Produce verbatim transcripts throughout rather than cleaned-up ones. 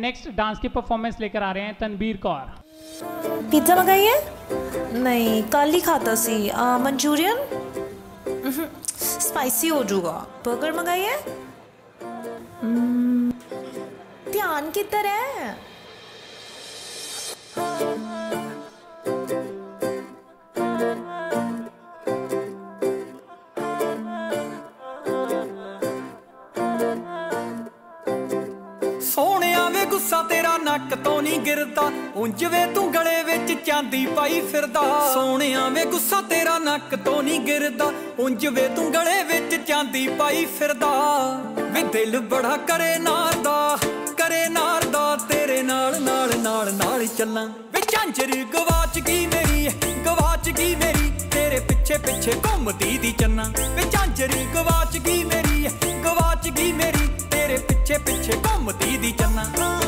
Next dance की performance लेकर आ रहे हैं तनवीर कौर। पिज्ज़ा मंगाइए? नहीं, कल ही खाता सी। मंचूरियन स्पाइसी हो जाऊगा। बर्गर मंगाइए? ध्यान किधर है? सोहणिया वे गुस्सा तेरा नक तो नहीं गिरदा, उंज वे तू गले विच चांदी पाई फिरदा। सोहणिया वे गुस्सा तेरा नक तो नहीं गिरदा, उंज वे तू गले विच चांदी पाई फिरदा। वे दिल बड़ा करे नार दा, करे नार दा, तेरे नाल नाल नाल नाल चलां। वे झांझर गवाच गई मेरी, गवाच गई मेरी, तेरे पिछे पिछे घुमदी दी चन्ना। वे झांझर गवाच गई मेरी, गवाच गई मेरी, तेरे पिछे पिछे घुमदी दी चन्ना।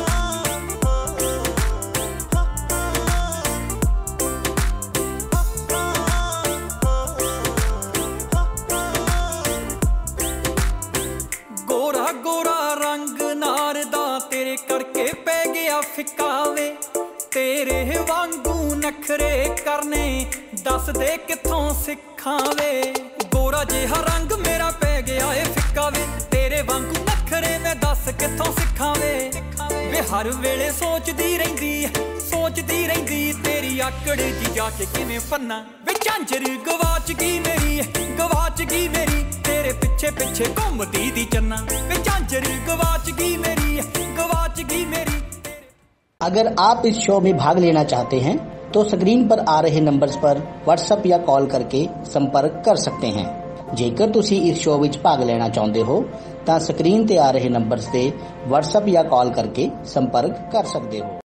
गोरा गोरा रंग नार दा तेरे करके पै गया फिक्का वे, तेरे वांगू नखरे करने दस दे किथों सिखां वे। गोरा जिहा रंग मेरा पै गया ए फिक्का वे, तेरे वांगू नखरे मैं दस किथों सिखां वे। वे हर वेले सोचदी रहिंदी, सोचदी रहिंदी, तेरी आकड़ जी जाके किवें पन्ना। वे झांझर गवाच गई मेरी, गवाच गई मेरी, तेरे पिछे पिछे घुमदी दी चन्ना। वे झांझर गवाच गई मेरी, गवाच गई मेरी। अगर आप इस शो में भाग लेना चाहते हैं तो स्क्रीन पर आ रहे नंबर्स पर व्हाट्सएप या कॉल करके संपर्क कर सकते हैं। जेकर तुसी इस शो विच भाग लेना चाहते हो तो स्क्रीन ते आ रहे नंबर्स ते व्हाट्सएप या कॉल करके संपर्क कर सकते हो।